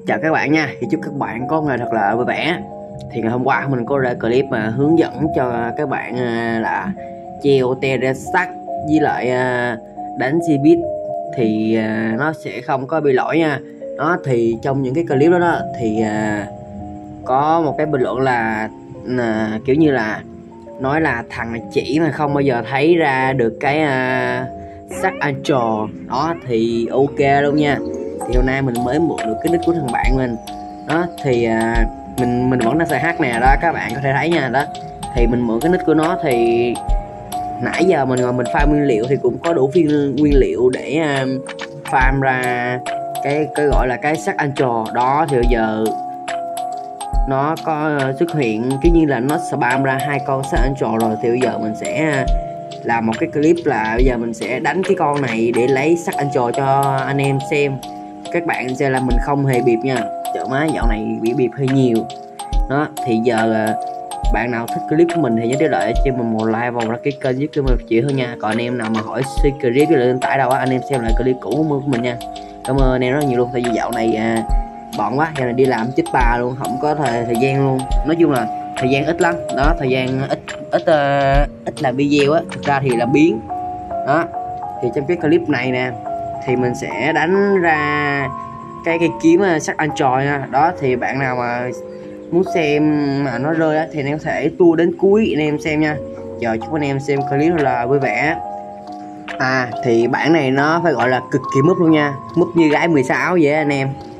Chào các bạn nha, thì chúc các bạn có ngày thật là vui vẻ. Thì ngày hôm qua mình có ra clip mà hướng dẫn cho các bạn là treo te sắt với lại đánh xe buýt thì nó sẽ không có bị lỗi nha. Đó thì trong những cái clip đó, thì có một cái bình luận là kiểu như là nói là thằng này chỉ mà không bao giờ thấy ra được cái sắt anh trò đó, thì ok luôn nha. Thì hôm nay mình mới mượn được cái nick của thằng bạn mình đó, thì mình vẫn đang xài hát nè đó, các bạn có thể thấy nha. Đó thì mình mượn cái nick của nó, thì nãy giờ mình ngồi mình farm nguyên liệu thì cũng có đủ nguyên liệu để farm ra cái gọi là cái sắt anh trò đó. Thì bây giờ nó có xuất hiện kiểu như là nó spam ra 2 con sắt anh trò rồi, thì bây giờ mình sẽ làm một cái clip là bây giờ mình sẽ đánh cái con này để lấy sắt anh trò cho anh em xem. Các bạn xem là mình không hề bịp nha, chợ má dạo này bị bịp hơi nhiều đó. Thì giờ bạn nào thích clip của mình thì nhớ để lại cho mình một like vào cái kênh giúp cho mình chịu thôi nha. Còn anh em nào mà hỏi clip lên tải đâu á, anh em xem lại clip cũ của mình nha. Cảm ơn anh em rất nhiều luôn, tại vì dạo này bận quá, dạo này đi làm chết bà luôn, không có thời gian luôn. Nói chung là thời gian ít lắm đó, thời gian ít làm video á, thực ra thì làm biến đó. Thì trong cái clip này nè thì mình sẽ đánh ra cái kiếm sắt anh tròi nha. Đó thì bạn nào mà muốn xem mà nó rơi á thì anh em có thể tua đến cuối anh em xem nha. Giờ chúc anh em xem clip là vui vẻ. Thì bản này nó phải gọi là cực kỳ múp luôn nha, múp như gái 16 vậy anh em.